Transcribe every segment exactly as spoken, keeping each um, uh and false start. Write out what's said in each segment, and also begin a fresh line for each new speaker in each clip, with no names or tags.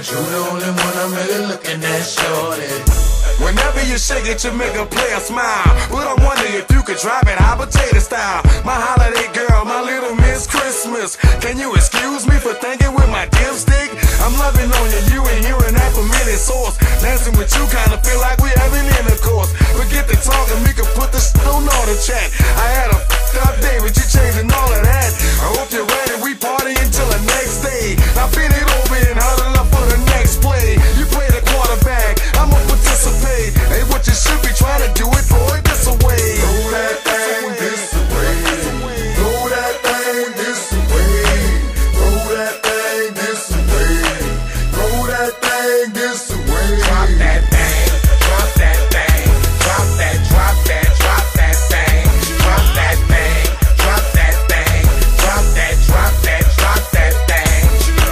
but you the only one I'm really looking at, shorty.
Whenever you shake it, you make a player smile. But I'm wondering if you could drop it hot potato style. My holiday girl, my little Miss Christmas. Can you excuse me for thinking with my dipstick? I'm loving on you, you ain't hearing that from any source. Dancing with you kinda feel like we having intercourse. Forget the talking, we can put the shit on all the chat. I had a f***ed up day, but you changing all of that. I hope you're ready, we party until the next day. Now bend it over and huddle up for the next play. You play the quarterback, I'ma participate. Hey, what you should be trying to do it, boy, this away.
Throw that thing this away. Throw that thing this away. Throw that thing this away. Throw that thing this away. Drop that thing. Drop that thing. Drop that. Drop that. Drop that thing. Drop that thing. Drop that thing. Drop that. Drop that. Drop that thing.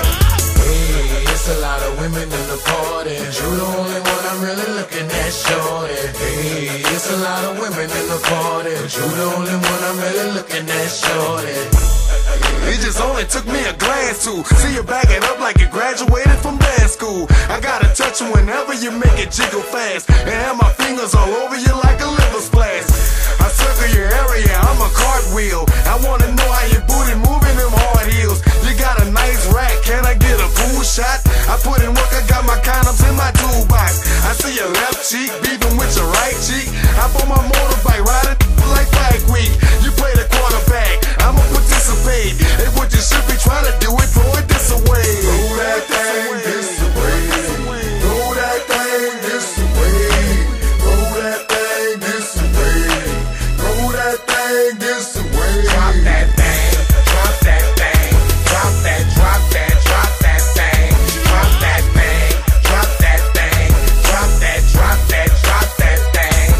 Hey, it's a lot of women in the party. You the only one I'm really looking at, shorty. Hey, it's a lot of women in the party, but you the only one I'm really looking at, shorty.
It just only took me a glance to see you back it up like you graduated from dance school. I gotta touch you whenever you make it jiggle fast, and have my fingers all over you like a liver splash. I circle your area, I'm a cartwheel. I wanna know how your booty moving them hard heels. You got a nice rack, can I get a pool shot? I put in work, I got my condoms in my toolbox. I see your left cheek beating with your right cheek. I put my motorbike riding like Bike Week. You play the quarterback, I'ma participate. Hey, what you should be trying to do it, throw it this away.
Throw that thing this away. Throw that thing this away. Throw that thing this away. Throw that thing this away. Drop that thing. Drop that thing. Drop that. Drop that. Drop that thing. Drop that thing. Drop that thing. Drop that. Drop that. Drop that thing.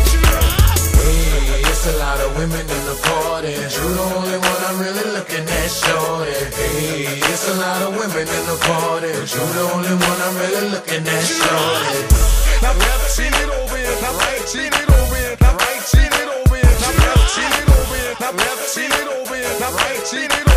Hey, it's a lot of women in the party. You the only one I'm really looking at, shorty. Hey, it's a lot of women in the party, but you the only one I'm really looking at, shorty.
Now left chin it over here, now right chin it over here, now right chin it over here, now left chin it over here, now left chin it over here, now right chin it over here.